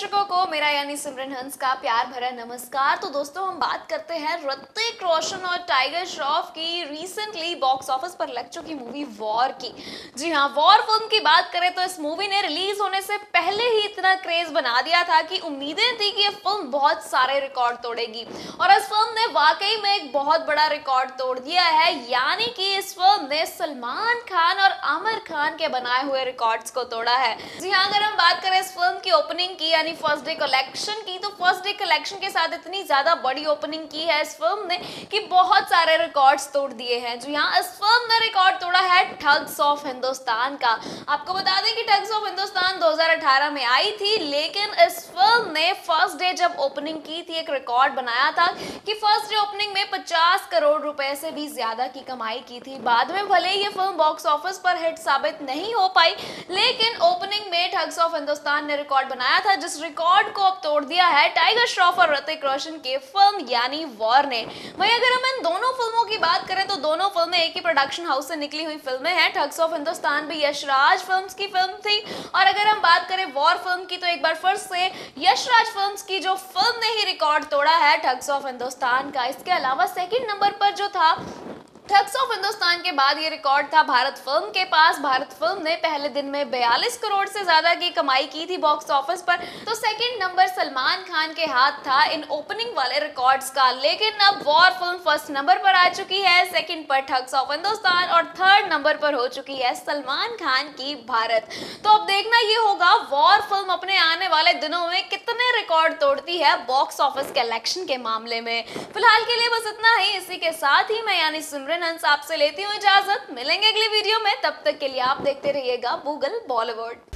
दर्शकों को मेरा यानी सिमरन हंस का प्यार भरा नमस्कार। तो दोस्तों हम बात करते हैं ऋतिक रोशन और टाइगर श्रॉफ की रिसेंटली बॉक्स ऑफिस पर लग चुकी मूवी वॉर की। जी हाँ, वॉर फिल्म की बात करें तो इस मूवी ने रिलीज होने से पहले ही इतना क्रेज बना दिया था कि उम्मीदें थी कि ये फिल्म बहुत सारे रिकॉर्ड तोड़ेगी और इस फिल्म ने वाकई में एक बहुत बड़ा रिकॉर्ड तोड़ दिया है। यानी कि इस फिल्म ने सलमान खान और आमिर खान के बनाए हुए रिकॉर्ड्स को तोड़ा है। जी हाँ, अगर हम बात करें इस फिल्म की ओपनिंग की यानी फर्स्ट डे कलेक्शन की, तो फर्स्ट डे कलेक्शन के साथ इतनी ज्यादा बड़ी ओपनिंग की है इस फिल्म ने कि बहुत सारे रिकॉर्ड्स तोड़ दिए हैं। जी हाँ, इस फिल्म ने रिकॉर्ड तोड़ा है ठग्स ऑफ हिंदुस्तान का। आपको बता दें कि ठग्स ऑफ हिंदुस्तान 2018 में आई थी, लेकिन इस फिल्म ने फर्स्ट डे जब ओपनिंग की थी एक रिकॉर्ड बनाया था कि फर्स्ट डे ओपनिंग में 50 करोड़ रुपए से भी ज्यादा की कमाई की थी। बाद में भले ही ये फिल्म बॉक्स ऑफिस पर हिट साबित नहीं हो पाई, लेकिन ओपनिंग में ठग्स ऑफ हिंदुस्तान ने रिकॉर्ड बनाया था, जिस रिकॉर्ड को अब तोड़ दिया है टाइगर श्रॉफ और ऋतिक रोशन की फिल्म यानी वॉर ने। वहीं अगर हम इन दोनों फिल्मों की बात करें तो दोनों फिल्में एक ही प्रोडक्शन हाउस से निकली हुई फिल्में हैं। ठग्स ऑफ हिंदुस्तान भी यशराज फिल्म्स की फिल्म थी और अगर हम बात करें वॉर फिल्म की तो एक बार फिर से यशराज फिल्म्स की जो फिल्म ने ही रिकॉर्ड तोड़ा है ठग्स ऑफ हिंदुस्तान का। इसके अलावा सेकंड नंबर पर जो था ठग्स ऑफ हिंदुस्तान के बाद ये रिकॉर्ड था भारत फिल्म के पास। भारत फिल्म ने पहले दिन में 42 करोड़ से ज्यादा की कमाई की थी बॉक्स ऑफिस पर। तो सेकंड नंबर सलमान खान के हाथ था इन ओपनिंग वाले रिकॉर्ड्स का। लेकिन अब वॉर फिल्म फर्स्ट नंबर पर आ चुकी है, सेकंड पर ठग्स ऑफ हिंदुस्तान और थर्ड नंबर पर हो चुकी है सलमान खान की भारत। तो अब देखना ये होगा वॉर फिल्म अपने आने वाले दिनों में कितने रिकॉर्ड तोड़ती है बॉक्स ऑफिस कलेक्शन के मामले में। फिलहाल के लिए बस इतना ही। इसी के साथ ही मैं यानी सिमरन हंस आपसे लेती हूँ इजाजत। मिलेंगे अगली वीडियो में, तब तक के लिए आप देखते रहिएगा गूगल बॉलीवुड।